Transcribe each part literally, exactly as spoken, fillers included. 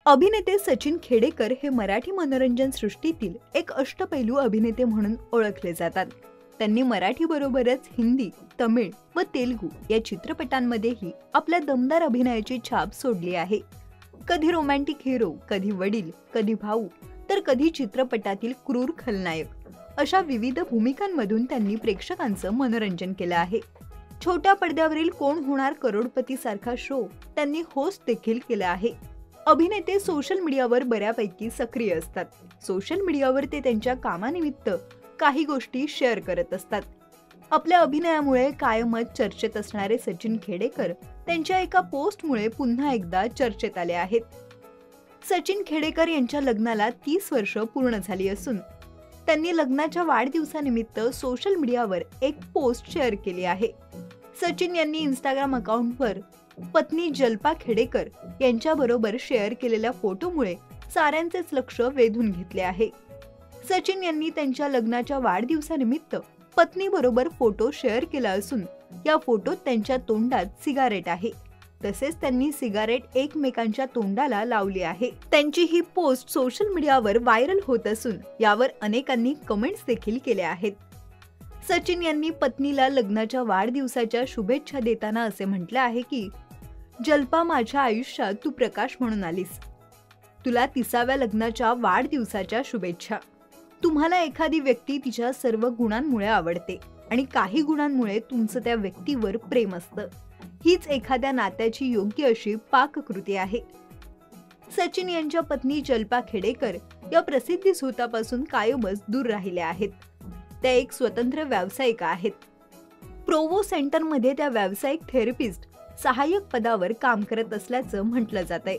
अभिनेते सचिन खेडेकर हे मराठी मनोरंजन सृष्टीतील एक अष्टपैलू अभिनेते म्हणून ओळखले जातात। त्यांनी मराठीबरोबरच हिंदी, तमिळ व तेलुगू या चित्रपटांमध्येही आपल्या दमदार अभिनयाची छाप सोडली आहे। कधी रोमॅन्टिक हिरो, कधी वडील, कधी भाऊ, तर कधी चित्रपटातील क्रूर खलनायक, अशा विविध भूमिकांमधून त्यांनी प्रेक्षकांचं मनोरंजन केलं आहे। छोट्या पडद्यावरील कोण होणार करोडपती सारखा शो त्यांनी होस्ट देखील केला आहे। अभिनेते सोशल मीडियावर बऱ्यापैकी सक्रिय असतात। सोशल मीडियावर ते त्यांच्या कामानिमित्त काही गोष्टी शेअर करत असतात। आपल्या अभिनयामुळे कायमच चर्चेत असणारे सचिन खेडेकर त्यांच्या एका पोस्टमुळे पुन्हा एकदा चर्चेत आले आहेत। सचिन खेडेकर यांच्या लग्नाला तीस वर्ष पूर्ण झाली असून त्यांनी लग्नाच्या वाढदिवसानिमित्त सोशल मीडियावर एक पोस्ट शेअर केली आहे। सचिन यांनी इंस्टाग्राम अकाउंटवर पत्नी जल्पा खेडेकर यांच्याबरोबर शेअर केलेल्या फोटोमुळे साऱ्यांचेच लक्ष वेधून घेतले आहे। सचिन यांनी त्यांच्या लग्नाच्या वाढदिवसानिमित्त पत्नीबरोबर फोटो शेअर केला असून या फोटोत त्यांच्या तोंडात सिगारेट आहे। तसेच त्यांनी सिगारेट एकमेकांच्या तोंडाला लावली आहे। त्यांची ही पोस्ट सोशल मीडियावर व्हायरल होत असून यावर अनेकांनी कमेंट्स देखील केल्या आहेत। सचिन यांनी पत्नीला लग्नाच्या वाढदिवसाच्या शुभेच्छा देताना असे म्हटले आहे की जल्पा, माझ्या आयुष्यात तू प्रकाश म्हणून आलीस। तुला तिसाव्या लग्नाच्या वाढदिवसाच्या शुभेच्छा। तुम्हाला एखादी व्यक्ती तिच्या सर्व गुणांमुळे आवडते आणि काही गुणांमुळे तुमचं त्या व्यक्तीवर प्रेम असतं। हीच एखाद्या नात्याची योग्य अशी पाककृती आहे। सचिन यांच्या पत्नी जल्पा खेडेकर या प्रसिद्धी झोतापासून कायमच दूर राहिल्या आहेत। त्या एक स्वतंत्र व्यावसायिका आहेत। प्रोवो सेंटरमध्ये त्या व्यावसायिक थेरपिस्ट सहाय्यक पदावर काम करत असल्याचं म्हटलं जातंय।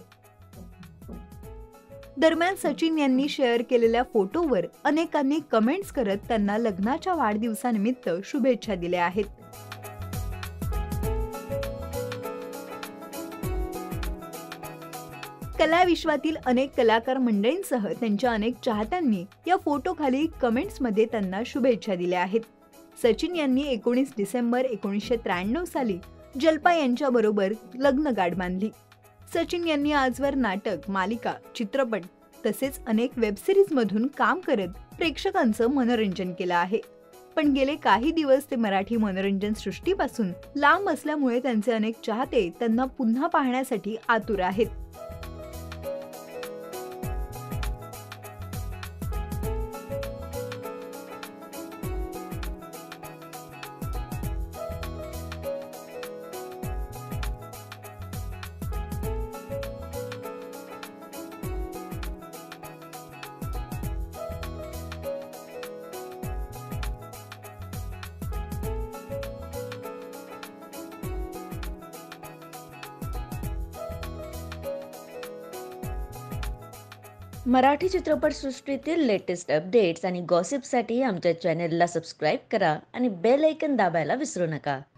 दरम्यान सचिन यांनी शेअर केलेल्या फोटोवर अनेकांनी कमेंट्स करत त्यांना लग्नाच्या वाढदिवसानिमित्त शुभेच्छा दिल्या आहेत। कला विश्वातील अनेक कलाकार मंडळींसह त्यांच्या अनेक चाहत्यांनी या फोटोखाली कमेंट्समध्ये त्यांना शुभेच्छा दिल्या आहेत। सचिन यांनी एकोणीस डिसेंबर एकोणीसशे त्र्याण्णव साली जल्पा यांच्या बरोबर लग्न गाठ बांधली। सचिन यांनी आजवर नाटक, मालिका, चित्रपट तसेच अनेक वेबसिरीज मधून काम करत प्रेक्षकांचं मनोरंजन केलं आहे। पण गेले काही दिवस ते मराठी मनोरंजन सृष्टीपासून लांब असल्यामुळे त्यांचे अनेक चाहते त्यांना पुन्हा पाहण्यासाठी आतुर आहेत। मराठी चित्रपटसृष्टीतील लेटेस्ट अपडेट्स आणि गॉसिपसाठी आमच्या चॅनेलला सबस्क्राईब करा आणि बेल आयकॉन दाबायला विसरू नका।